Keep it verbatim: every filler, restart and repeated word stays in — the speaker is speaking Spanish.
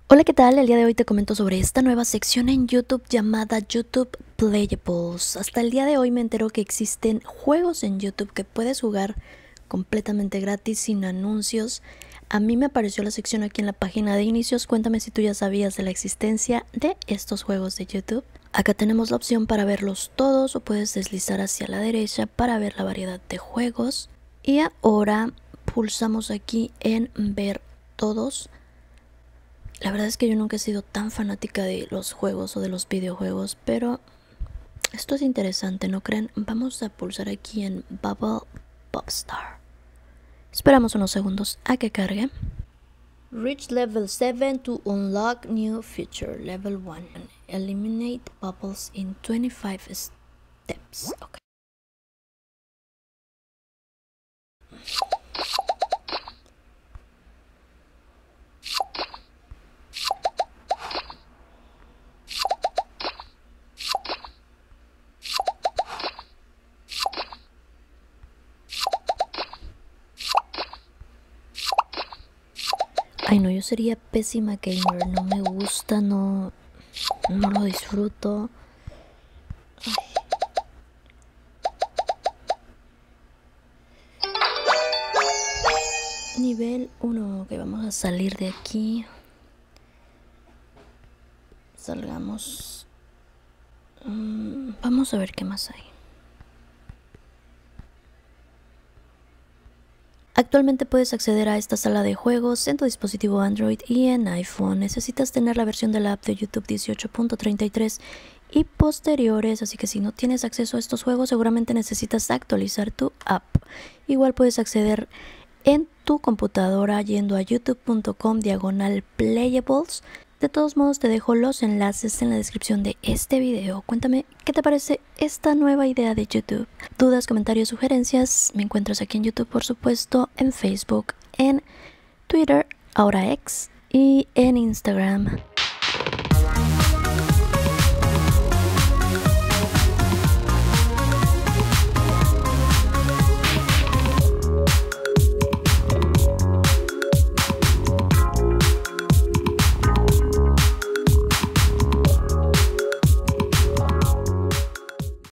Hola, ¿qué tal? El día de hoy te comento sobre esta nueva sección en YouTube llamada YouTube Playables. Hasta el día de hoy me entero que existen juegos en YouTube que puedes jugar completamente gratis, sin anuncios. A mí me apareció la sección aquí en la página de inicios. Cuéntame si tú ya sabías de la existencia de estos juegos de YouTube. Acá tenemos la opción para verlos todos o puedes deslizar hacia la derecha para ver la variedad de juegos. Y ahora pulsamos aquí en ver todos. La verdad es que yo nunca he sido tan fanática de los juegos o de los videojuegos, pero esto es interesante, ¿no creen? Vamos a pulsar aquí en Bubble Popstar. Esperamos unos segundos a que cargue. Reach level seven to unlock new feature. Level one. Eliminate bubbles in twenty-five steps. Okay. Ay no, yo sería pésima gamer, no me gusta, no, no lo disfruto. Ay. Nivel uno, ok, vamos a salir de aquí. Salgamos. Um, vamos a ver qué más hay. Actualmente puedes acceder a esta sala de juegos en tu dispositivo Android y en iPhone. Necesitas tener la versión de la app de YouTube dieciocho punto treinta y tres y posteriores, así que si no tienes acceso a estos juegos seguramente necesitas actualizar tu app. Igual puedes acceder en tu computadora yendo a youtube punto com diagonal playables. De todos modos te dejo los enlaces en la descripción de este video. Cuéntame qué te parece esta nueva idea de YouTube. Dudas, comentarios, sugerencias, me encuentras aquí en YouTube por supuesto, en Facebook, en Twitter, ahora X y en Instagram.